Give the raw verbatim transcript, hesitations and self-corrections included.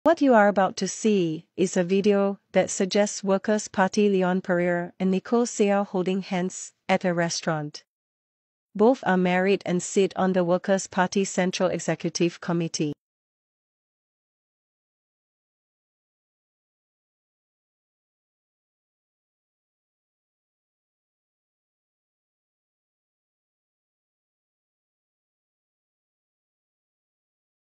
What you are about to see is a video that suggests Workers' Party Ms Perera and Nicole Seah holding hands at a restaurant. Both are married and sit on the Workers' Party Central Executive Committee.